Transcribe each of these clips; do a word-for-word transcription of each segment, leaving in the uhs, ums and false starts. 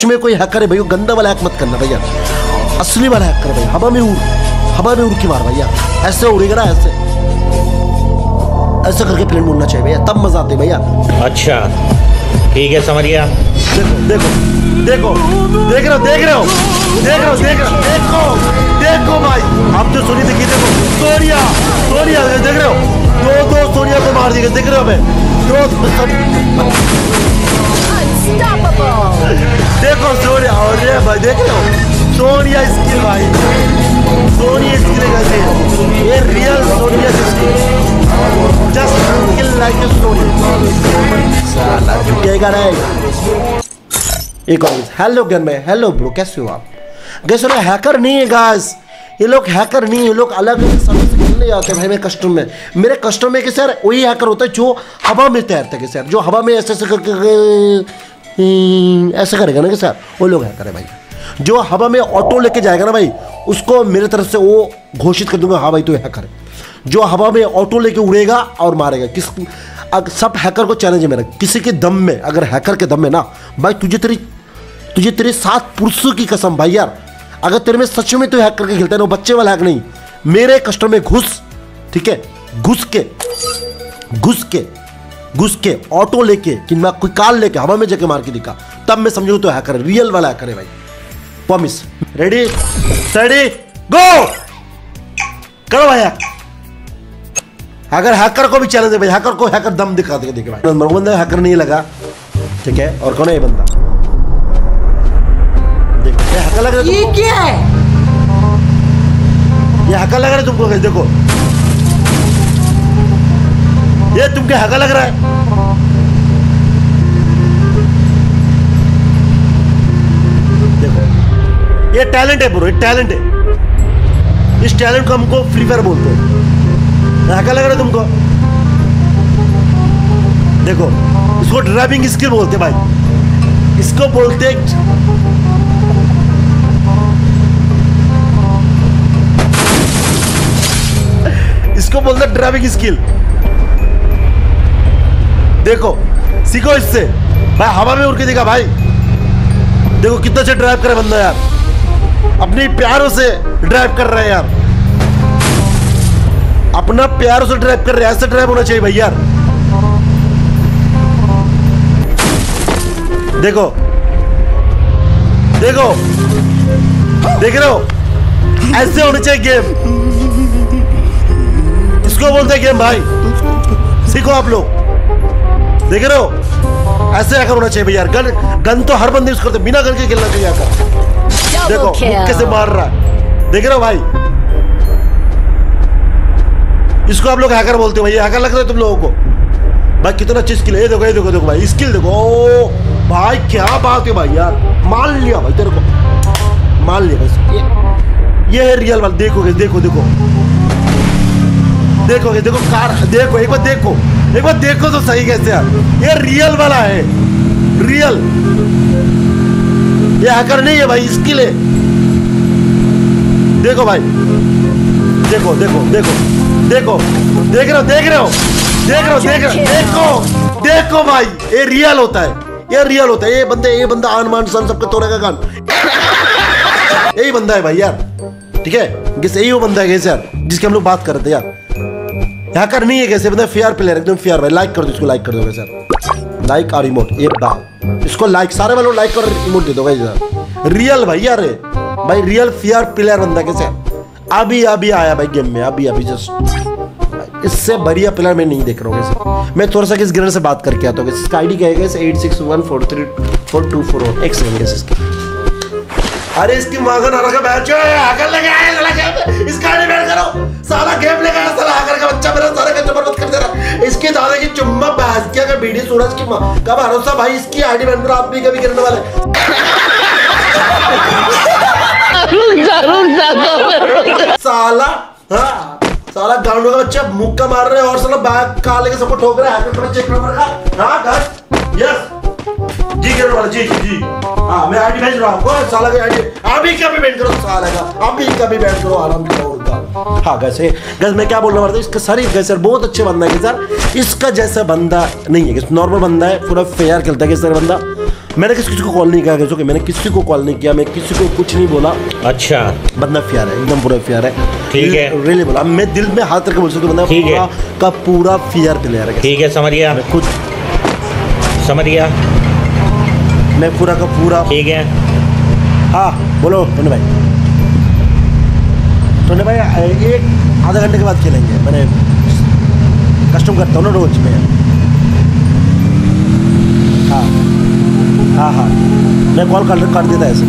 में कोई हैकर है भाई, वो गंदा वाला हैक मत करना भैया, असली वाला हैक कर भाई। हवा में उड़, हवा में उड़ के मार भैया, ऐसे उड़ेगा ना, ऐसे ऐसे करके प्लेन उड़ना चाहिए भैया, तब मजा आते भैया। अच्छा ठीक है, समझ गया। देखो देखो देखो, देख रहे हो देख रहे हो देख रहे हो देख रहे हो देखो देखो भाई, आप जो सोनी देखी, देखो सोनिया सोनिया देख रहे हो, दो दो सोनिया को मार दिया, देख रहे हो हमें दो सब। देखो सोनिया, और ये भाई देख रहे हो सोनिया स्किल भाई, सोनिया स्किल कैसे, ये real Sonia skill, just kill like a Sonia. साला झुकेगा नहीं। एक और हेलो गन में, हेलो ब्रो, कैसे हो आप? गैस हैकर नहीं है गाइस, ये लोग हैकर नहीं है, ये लोग अलग सर्वर से खेलने जाते हैं भाई। मेरे कस्टम में, मेरे कस्टम में कि सर वही हैकर होता है जो हवा में तैरता है कि सर, जो हवा में ऐसे ऐसे करके ऐसे करेगा ना कि सर, वो लोग हैकर है भाई। जो हवा में ऑटो लेके जाएगा ना भाई, उसको मेरे तरफ से वो घोषित कर दूंगा, हाँ भाई तो हैकर है। जो हवा में ऑटो लेके उड़ेगा और मारेगा, किस सब हैकर को चैलेंज है मेरा, किसी के दम में, अगर हैकर के दम में ना भाई, तुझे तेरी तुझे तेरे सात पुरुषों की कसम भाई यार, अगर तेरे में सच में तो हैक करके खेलता है ना, बच्चे वाला हैक नहीं, मेरे कस्टम में घुस, ठीक है, घुस के घुस के घुस के ऑटो लेके कि मैं कोई कार लेके हवा में जाके मार के दिखा, तब मैं समझू तो हैकर है, रियल वाला हैकर है भाई। प्रॉमिस। रेडी स्टडी गो करो भाई। अगर हैकर को भी चैलेंज है भाई, हैकर को हैकर दम दिखा देगा, देखिए भाई बंदा हैकर नहीं लगा, ठीक है, और कौन है ये बंदा, देखो ये हैकर लग रहा है, ये क्या है, ये हैकर लग रहा है तुमको, देखो ये तुमको हैकर लग रहा है, देखो ये टैलेंट है ब्रो, ये टैलेंट है, इस टैलेंट को हमको फ्री फायर बोलते हैं। हैकर लग रहा है तुमको, देखो इसको ड्राइविंग स्किल बोलते हैं भाई, इसको बोलते हैं इसको बोलते हैं ड्राइविंग स्किल। देखो सीखो इससे भाई, हवा में उड़ के देखा भाई, देखो कितना अच्छा ड्राइव कर रहा है बंदा यार, अपनी प्यारों से ड्राइव कर रहा है यार, अपना प्यारों से ड्राइव कर रहे हैं, ऐसा ड्राइव होना चाहिए भाई यार। देखो देखो देख रहे हो, ऐसे होने चाहिए गेम, इसको बोलते हैं गेम भाई, सीखो आप लोग, देख रहे हो, ऐसे आकर होना चाहिए भाई यार। गन गन तो हर बंदे यूज करते, बिना गन के खेलना चाहिए आकर। देखो कैसे मार रहा है, देख रहे हो भाई, इसको आप लोग हैकर बोलते हो भाई, हैकर लग रहा है तुम लोगों को भाई, कितना अच्छी स्किल है, ये देखो ये देखो देखो भाई, स्किल देखो, ओ भाई क्या बात है भाई यार, मान लिया भाई तेरे को, मान लिया बस, ये, ये है रियल वाला, देखोगे देखो देखो देखोगे देखो कार, देखो एक बार देखो, एक बार देखो तो सही कैसे यार, ये रियल वाला है, रियल, ये हैकर नहीं है भाई, स्किल है। देखो भाई, देखो देखो देखो देखो देख रहे हो देख रहे हो देख रहे हो देख रहे हो देखो देखो भाई, ये रियल होता है, ये रियल होता है, ये बंदे ये बंदा आन मान सन सबके तोड़ेगा कान, यही बंदा है भाई यार, ठीक है, किस यही वो बंदा है कैसे यार, जिसकी हम लोग बात कर रहे थे यार, हैकर नहीं है कैसे बंदा, फेयर प्लेयर एकदम फेयर भाई। लाइक कर दो इसको, लाइक कर दो सर, लाइक और इमोट, ये बताओ इसको लाइक, सारे वालों लाइक और इमोट दे दो भाई, रियल भाई यार, भाई रियल फेयर प्लेयर बंदा कैसे, अभी अभी आया भाई गेम में, अभी अभी जस्ट, इससे बढ़िया प्लेयर मैं नहीं देख रहा हूँ कैसे। मैं थोड़ा सा किस गिरर से बात करके आता हूँ, इसका आईडी क्या है eight six one four three four two four one, एक सेकंड कैसे इसकी, अरे इसकी मांगन आ रहा बैठ जो है, हैकर लगे आए साला गेम, इसका आईडी बैठ करो, साला गेम लेके आया साला हैकर का बच्चा, मेरा सारे का जबरदस्त कर दे रहा, इसके दादा की चुम्मा बास्किया का बीडी सूरज की मां का भरोसा भाई, इसकी आईडी बैठ करो, आप भी कभी गिरने वाले साला, हाँ साला गांडू का बच्चा मुक्का मार रहे हैं और साला बैग खा लेके सबको ठोक रहा है, हैकर चेक कर रहा है, हां गाइस यस जी गिरने वाला, जी जी हाँ मैं आईडी भेज रहा हूँ आपको, साला की आईडी अभी कभी बैठ करो, साला का अभी कभी बैठ करो आराम से। हाँ वैसे गैस मैं क्या बोलना पड़ता है, इसका सर गैस सर बहुत अच्छे बंदा है सर, इसका जैसा बंदा नहीं है, नॉर्मल बंदा है, पूरा फेयर खेलता है सर बंदा, मैंने किसी को कॉल नहीं किया, कि मैंने किसी को कॉल नहीं किया, मैं किसी को कुछ नहीं बोला। अच्छा, बंदा फियर है, एकदम पूरा फियर है। ठीक है, रियली बोला, मैं दिल में हाथ रख के बोल सकता हूँ, बंदा पूरा का पूरा फियर प्लेयर है। ठीक है, समझ गया, मैं खुद समझ गया, मैं पूरा का पूरा। ठीक है, हाँ बोलो टोनी भाई। टोनी भाई एक आधा घंटे के बाद खेलेंगे, मैंने कस्टम करता हूँ ना रोज में। हाँ हाँ हाँ मैं कॉल कर कर देता ऐसे।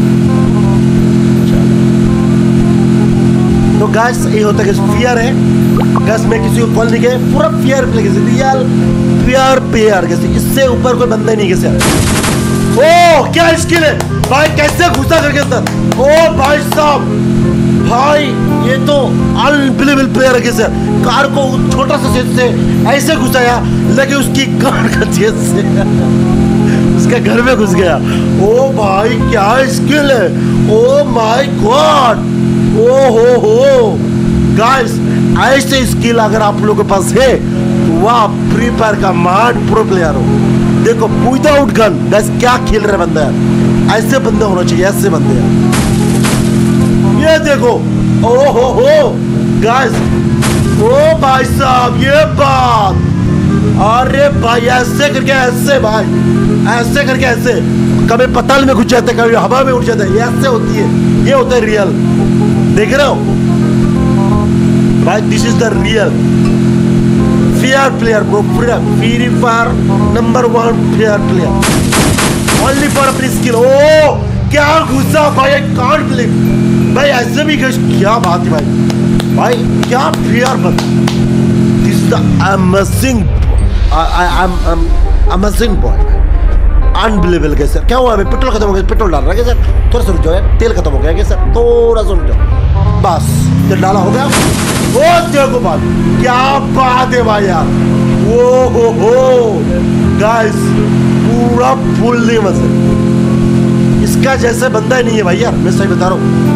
तो गैस ये होता है कि फियर है गैस, मैं किसी को कॉल नहीं किया, पूरा फियर प्ले कैसे रियल फियर प्लेयर कैसे, इससे ऊपर कोई बंदा ही नहीं कैसे। ओ क्या स्किल है भाई, कैसे घुसा करके अंदर। ओ भाई साहब, भाई ये तो अनबिलीवेबल प्लेयर है कैसे, कार को छोटा सा छेद से ऐसे घुसाया, लगे उसकी कार का छेद से उसके घर में घुस गया। ओ भाई क्या स्किल है, ओ माय गॉड, ओ हो हो गाइस, ऐसे स्किल अगर आप लोगों के पास है तो वाह, फ्री फायर का मान प्रो प्लेयर हो। देखो विदाउट गन गाइस क्या खेल रहे बंदा है, ऐसे बंदे होना चाहिए, ऐसे बंदे हैं। ये देखो, ओ हो हो गाइस, ओ भाई साहब ये बात, अरे भाई ऐसे करके ऐसे, भाई ऐसे करके ऐसे, कभी पताल में घुस जाते हैं, कभी हवा में उठ जाते हैं, ये ऐसे होती है, ये होता है रियल। देख रहे हो भाई, this is the real fair player bro, free fire number one fair player, only for अपनी स्किल। ओ क्या गुस्सा भाई, आई कांट बिलीव भाई, ऐसे भी क्या बात है भाई, भाई क्या फेयर बन, this is the amazing, I am amazing boy, unbelievable. कैसे क्या हुआ, पेट्रोल खत्म हो गया, पेट्रोल डाल रहा है सर, थोड़ा सा रुक जाओ, तेल खत्म हो गया क्या सर, थोड़ा सा रुक जाओ, बस तेल डाला हो गया। ओ देखो बात, क्या बात है भाई यार, ओ हो हो गाइस, पूरा फुल नहीं मजे, इसका जैसे बंदा ही नहीं है भाई यार, मैं सही बता रहा हूँ,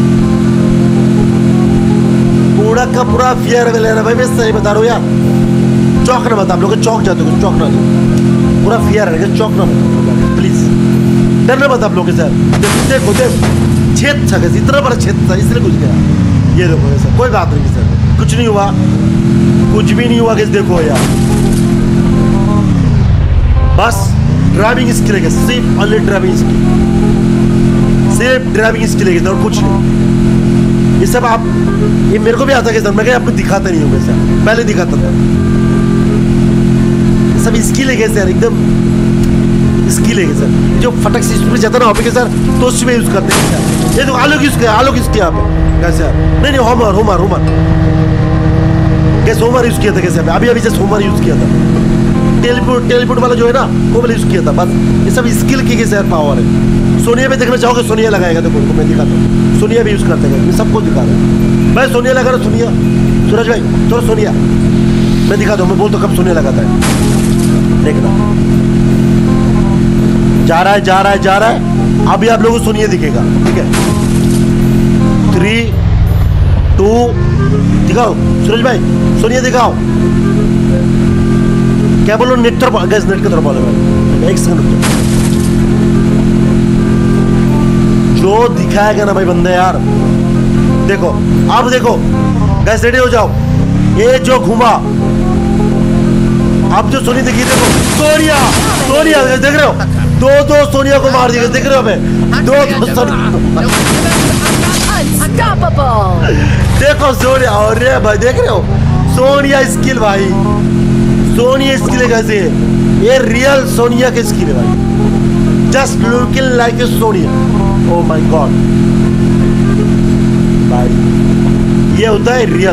पूरा का पूरा फियर ले रहा भाई, मैं सही बता रहा हूँ यार। चौक ना बता, आप लोग चौक जाते हो, चौक ना, पूरा फियर है, चौक ना बता प्लीज, डरना मत आप लोग सर। देखो देखो छेद था, इतना बड़ा छेद था, इसलिए घुस गया। ये देखो सर, कोई बात नहीं सर, कुछ नहीं हुआ, कुछ भी नहीं हुआ। कैसे देखो यार, बस ड्राइविंग स्किल है, सिर्फ ओनली ड्राइविंग स्किल, सिर्फ ड्राइविंग स्किल है और कुछ नहीं। ये सब आप, ये मेरे को भी आता है सर, मैं आपको दिखाता नहीं हूँ सर, पहले दिखाता था। ये सब स्किल है सर, एकदम स्किल है सर, जो फटक से इसमें जाता ना वहाँ पे सर, तो उसमें यूज करते हैं सर। ये तो आलू किस के आलू किसके यहाँ पे कैसे यार, नहीं नहीं होमर होमर होमर कैसे होमर यूज किया था, कैसे अभी अभी जैसे होमर यूज किया था, टेलीपोर्ट टेलीपोर्ट वाला जो है ना, वो वाला यूज किया था। बस ये सब स्किल की कैसे पावर है। सोनिया पे देखना चाहोगे, सोनिया लगाएगा, देखो मैं दिखाता हूँ, सोनिया भी यूज करते हैं, मैं सबको दिखा रहा हूँ। मैं सोनिया लगा रहा, सोनिया सूरज भाई थोड़ा सोनिया मैं दिखाता हूँ, मैं बोलता हूँ कब सोनिया लगाता है, देखना जा रहा है जा रहा है जा रहा है, अभी आप लोगों को सोनिया दिखेगा, ठीक है। थ्री टू दिखाओ सूरज भाई, सोनिया दिखाओ, क्या बोलो, नेट तर गैस नेट का तरफ बोलो, एक सेकंड जो दिखाएगा ना भाई बंदा यार, देखो अब देखो गैस, रेडी हो जाओ। ये जो घुमा, अब जो सोनी देखी, देखो सोनिया सोनिया देख रहे हो, दो दो सोनिया को मार दिया, देख रहे हो हमें, दो दो सोनिया, देखो सोनिया, अरे भाई देख रहे हो सोनिया स्किल भाई, सोनिया स्किल है कैसे, ये रियल सोनिया की स्किल है भाई, just looking like a Sonia. Oh my god भाई, ये होता है रियल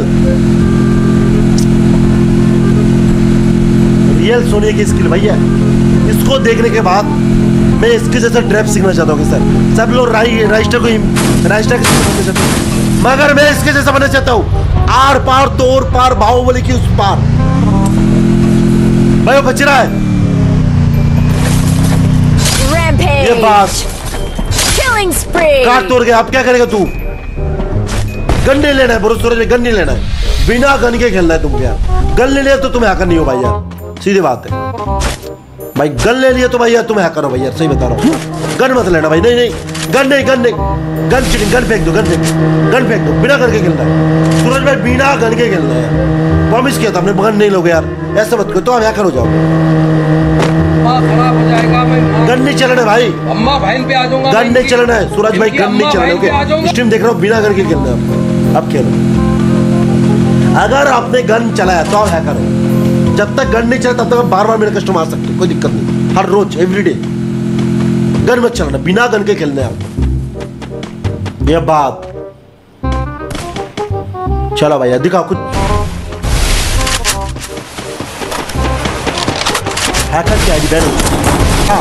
रियल सोनिया की स्किल भैया। इसको देखने के बाद मैं इसके जैसा ड्राइव सीखना चाहता हूँ सर। सब लोग राई राइस्टर को राइस्टर बनना चाहते हैं, मगर मैं इसके जैसा बनना चाहता हूँ, आर पार तोर पार बाहुबली की उस पार। भाई वो बच रहा है, ये बात काट तोड़ गया। अब क्या करेगा तू, गन नहीं लेना है ब्रो, सूरज में गन नहीं लेना है, बिना गन के खेलना है तुमको यार। गन ले लिया तो तुम्हें आकर नहीं हो भाई यार, सीधी बात है। भाई गन ले लिया तो भाई यार तुम हैकर हो भाई यार, सही बता रहा हूँ। गन मत लेना भाई, नहीं नहीं गन नहीं, गन नहीं, गन चीटिंग, गन फेंक दो, गन फेंक गन फेंक दो, बिना गन के खेलना है सूरज भाई, बिना गन के खेलना है। प्रॉमिस किया था हमने, गन नहीं लोगे यार, ऐसा मत करो तो आप हैकर हो जाओ। खराब हो जाएगा, मैं गन नहीं चलना भाई, अम्मा बहन पे आ जाऊंगा, गन नहीं चलना है सूरज भाई, गन नहीं चलना है। स्ट्रीम देख रहा हूँ, बिना गन के खेलना है अब खेलो। अगर आपने गन चलाया तो आप हैकर हो, जब तक गन नहीं चला तब तक बार बार मेरे कस्टमर मार सकते हो, कोई दिक्कत नहीं, हर रोज एवरीडे। गन मत चलाना, बिना गन के खेलने आप, ये बात। चलो भैया दिखाओ कुछ हैकर की आईडी बैन। हाँ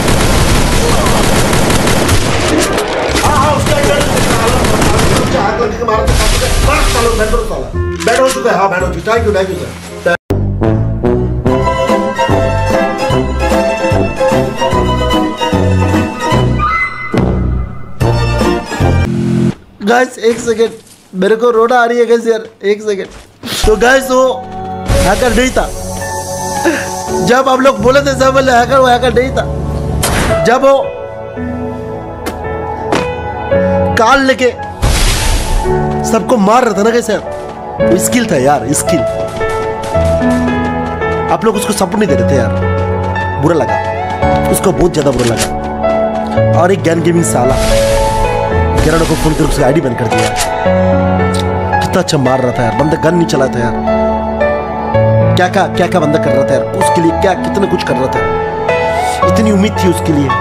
हाँ उसका बैन हो चुका है, हाँ बैन हो चुका है, thank you thank you sir. Guys एक सेकेंड, मेरे को रोना आ रही है गाइस यार, एक सेकेंड। तो गाइस वो हैकर नहीं था, जब आप लोग बोले थे सब बोले हैकर, वो हैकर नहीं था। जब वो काल लेके सबको मार रहा था ना गाइस यार, वो स्किल था यार, स्किल। आप लोग उसको सपोर्ट नहीं दे रहे थे यार, बुरा लगा उसको, बहुत ज्यादा बुरा लगा। और एक ज्ञान गेमिंग साला किरण को फोन कर उसकी आईडी बंद कर दिया। कितना अच्छा मार रहा था यार बंदा, गन नहीं चला था यार, क्या क्या क्या क्या बंदा कर रहा था यार उसके लिए, क्या कितना कुछ कर रहा था, इतनी उम्मीद थी उसके लिए।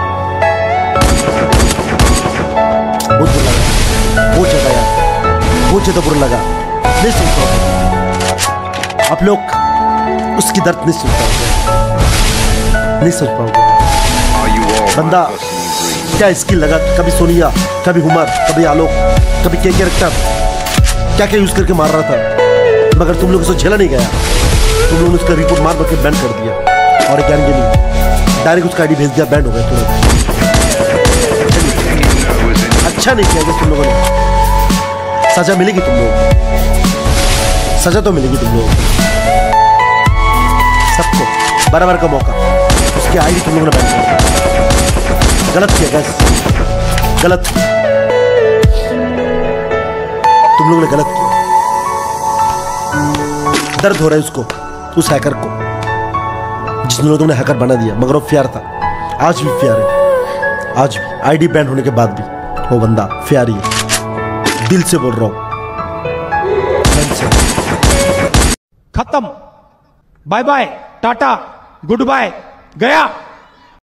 बहुत बुरा लगा, बहुत ज्यादा यार, बहुत ज्यादा बुरा लगा। नहीं सुन पाओगे आप लोग, उसकी दर्द नहीं सुन पाओगे, नहीं सोच पाओगे। बंदा क्या स्किल लगा, कभी सोनिया, कभी हुमर, कभी आलोक, कभी के कैरेक्टर, क्या क्या यूज करके मार रहा था, मगर तुम लोग उसको झेला नहीं गया, तुम लोगों ने उसका रिपोर्ट मार करके बैन कर दिया। और ज्ञान गेमिंग डायरेक्ट उसका आईडी भेज दिया, बैन हो गया तुरंत। अच्छा नहीं किया तुम लोगों ने, सजा मिलेगी तुम लोगों को, सजा तो मिलेगी तुम लोगों को, सबको बराबर का मौका। उसकी आईडी तुम लोगों ने बैन कर दिया, गलत किया गैस, गलत, तुम लोगों ने गलत किया। दर्द हो रहा है उसको, उस हैकर को जिसने लोगों ने हैकर बना दिया, मगर वो फेयर था, आज भी फेयर है, आज भी आईडी बैन होने के बाद भी वो बंदा फेयर ही है, दिल से बोल रहा हूं। खत्म, bye bye, tata, good bye, गया।